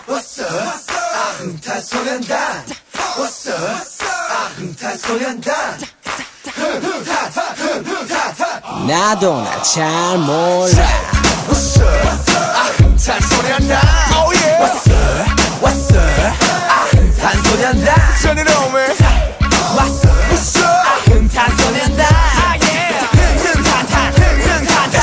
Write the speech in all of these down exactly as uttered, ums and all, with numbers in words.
What's up? 아 흥탄소년단. What's up? 아 흥탄소년단. 나도 나 잘 몰라. What's up? 아 흥탄소년단. Oh yeah. What's up? What's up? 아 흥탄소년단. Turn it on, man. What's up? What's up? 아 흥탄소년단. Ah yeah. 흥흥탄탄 흥흥탄탄.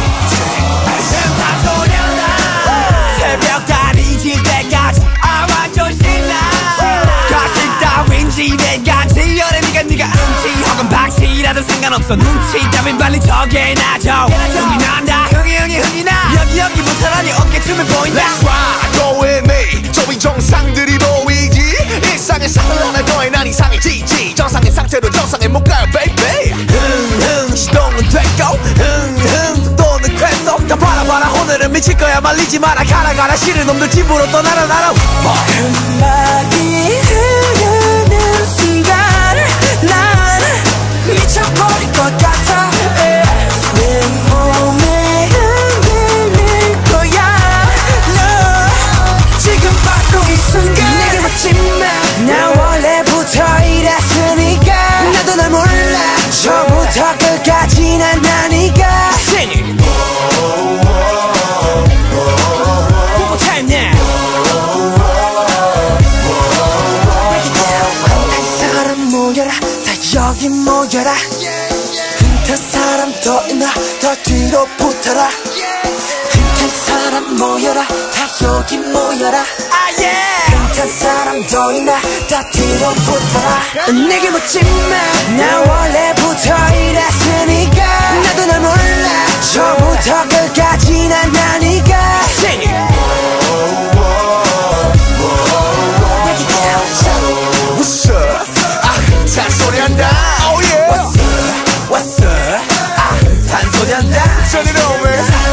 흥탄소년단. 새벽 달이 질 때까지 아 완전 신나. 가식 따윈 집에 가지 여름이가 네가 음치 혹은 박씨라도 상관없어. 눈치 따윈 빨리 정해놔줘. 흥이 난다. 흥이 흥이 흥이 나. 여기 여기부터라니 어깨춤을 보인다. Let's ride, go with me. 저위 정상들이 보이지. 일상의 상을 하나 더해 난 이상해지지. 정상의 상태로 정상에 못 가요 baby. 흥흥 시동은 됐고 흥흥 속도는 쾌속. 다 봐라 오늘은 미칠 거야 말리지 마라. 가라 가라 싫은 놈들 집으로 떠나라 나라. 음악이 흐르는 순간 난 미쳐버릴 것 같아. 내 몸에 흔들릴 거야. 너 지금 바로 이 순간 내게 묻지마. 난 원래부터 이랬으니까. 나도 널 몰라. 처음부터 끝까지 난 나니까. Sing it. One more time now. Break it down. 한 사람 모여라. 다 여기 모여라. 한 사람 더 있나. 더 뒤로 붙어라. 한 사람 모여라. 다 여기 모여라. Ah yeah. 한 사람 더 있나. 더 뒤로 붙어라. 내게 묻지마. 난 원래부터 이랬으니까. 나도 널 몰라. 처음부터 끝까지 난 나니까. Sing it. Break it down. What's up? 아 흥탄소년단. Oh yeah. What's up? What's up? 아 흥탄소년단. Turn it on, man.